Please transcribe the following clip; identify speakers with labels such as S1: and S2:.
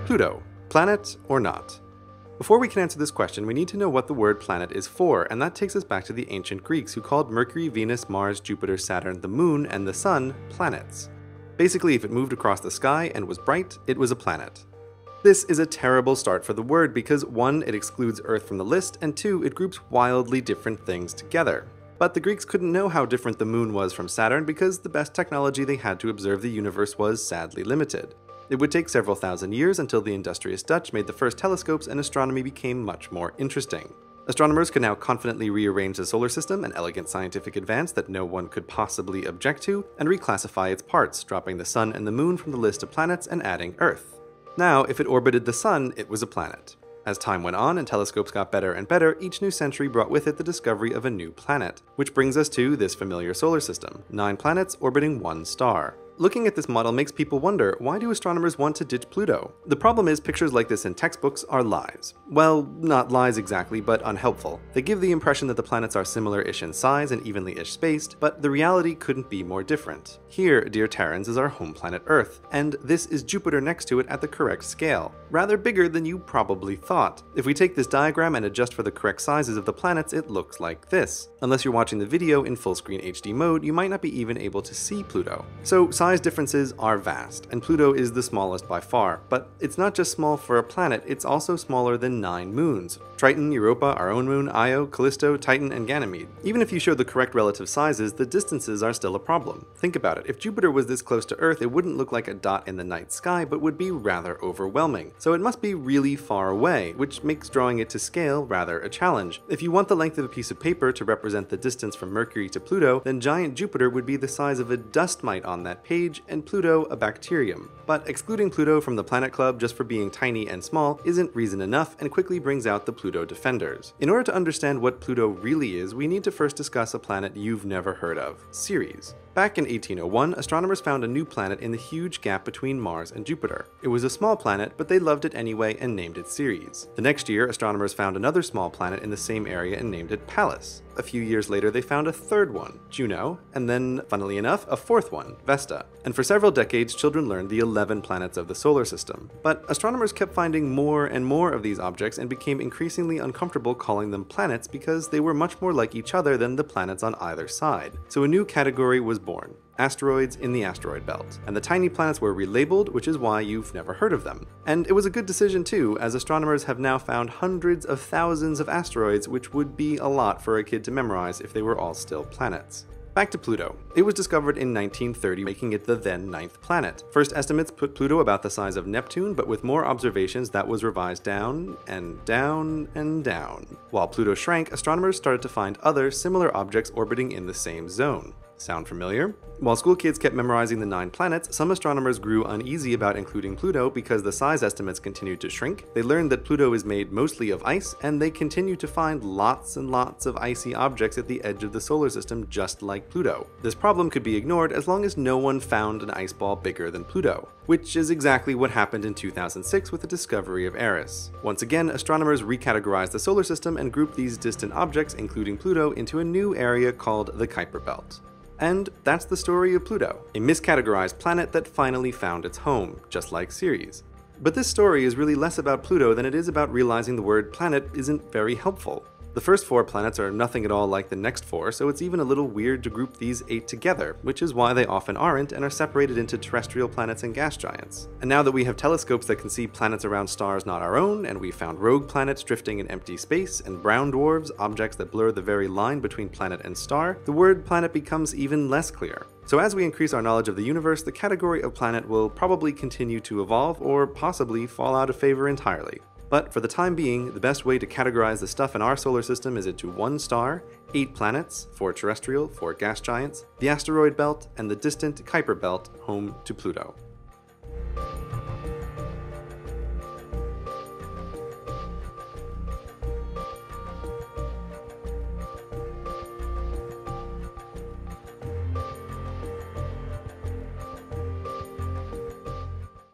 S1: Pluto, planet or not? Before we can answer this question, we need to know what the word planet is for, and that takes us back to the ancient Greeks who called Mercury, Venus, Mars, Jupiter, Saturn, the Moon, and the Sun planets. Basically, if it moved across the sky and was bright, it was a planet. This is a terrible start for the word because 1. It excludes Earth from the list, and 2. It groups wildly different things together. But the Greeks couldn't know how different the Moon was from Saturn because the best technology they had to observe the universe was sadly limited. It would take several thousand years until the industrious Dutch made the first telescopes and astronomy became much more interesting. Astronomers could now confidently rearrange the solar system, an elegant scientific advance that no one could possibly object to, and reclassify its parts, dropping the Sun and the Moon from the list of planets and adding Earth. Now, if it orbited the Sun, it was a planet. As time went on and telescopes got better and better, each new century brought with it the discovery of a new planet. Which brings us to this familiar solar system, 9 planets orbiting 1 star. Looking at this model makes people wonder, why do astronomers want to ditch Pluto? The problem is pictures like this in textbooks are lies. Well, not lies exactly, but unhelpful. They give the impression that the planets are similar-ish in size and evenly-ish spaced, but the reality couldn't be more different. Here, dear Terrans, is our home planet Earth, and this is Jupiter next to it at the correct scale. Rather bigger than you probably thought. If we take this diagram and adjust for the correct sizes of the planets, it looks like this. Unless you're watching the video in full-screen HD mode, you might not be even able to see Pluto. So, size differences are vast, and Pluto is the smallest by far, but it's not just small for a planet, it's also smaller than 9 moons. Triton, Europa, our own moon, Io, Callisto, Titan, and Ganymede. Even if you show the correct relative sizes, the distances are still a problem. Think about it, if Jupiter was this close to Earth, it wouldn't look like a dot in the night sky, but would be rather overwhelming. So it must be really far away, which makes drawing it to scale rather a challenge. If you want the length of a piece of paper to represent the distance from Mercury to Pluto, then giant Jupiter would be the size of a dust mite on that page, and Pluto a bacterium. But excluding Pluto from the Planet Club just for being tiny and small isn't reason enough and quickly brings out the Pluto defenders. In order to understand what Pluto really is, we need to first discuss a planet you've never heard of, Ceres. Back in 1801, astronomers found a new planet in the huge gap between Mars and Jupiter. It was a small planet, but they loved it anyway and named it Ceres. The next year, astronomers found another small planet in the same area and named it Pallas. A few years later, they found a third one, Juno, and then, funnily enough, a fourth one, Vesta. And for several decades, children learned the 11 planets of the solar system. But astronomers kept finding more and more of these objects and became increasingly uncomfortable calling them planets because they were much more like each other than the planets on either side. So a new category was born. Asteroids in the asteroid belt. And the tiny planets were relabeled, which is why you've never heard of them. And it was a good decision too, as astronomers have now found hundreds of thousands of asteroids, which would be a lot for a kid to memorize if they were all still planets. Back to Pluto. It was discovered in 1930, making it the then 9th planet. First estimates put Pluto about the size of Neptune, but with more observations that was revised down, and down, and down. While Pluto shrank, astronomers started to find other similar objects orbiting in the same zone. Sound familiar? While school kids kept memorizing the 9 planets, some astronomers grew uneasy about including Pluto because the size estimates continued to shrink. They learned that Pluto is made mostly of ice, and they continue to find lots and lots of icy objects at the edge of the solar system just like Pluto. This problem could be ignored as long as no one found an ice ball bigger than Pluto, which is exactly what happened in 2006 with the discovery of Eris. Once again, astronomers recategorized the solar system and grouped these distant objects, including Pluto, into a new area called the Kuiper Belt. And that's the story of Pluto, a miscategorized planet that finally found its home, just like Ceres. But this story is really less about Pluto than it is about realizing the word planet isn't very helpful. The first 4 planets are nothing at all like the next 4, so it's even a little weird to group these 8 together, which is why they often aren't and are separated into terrestrial planets and gas giants. And now that we have telescopes that can see planets around stars not our own, and we've found rogue planets drifting in empty space, and brown dwarfs, objects that blur the very line between planet and star, the word planet becomes even less clear. So as we increase our knowledge of the universe, the category of planet will probably continue to evolve or possibly fall out of favor entirely. But for the time being, the best way to categorize the stuff in our solar system is into 1 star, 8 planets, 4 terrestrial, 4 gas giants, the asteroid belt, and the distant Kuiper belt home to Pluto.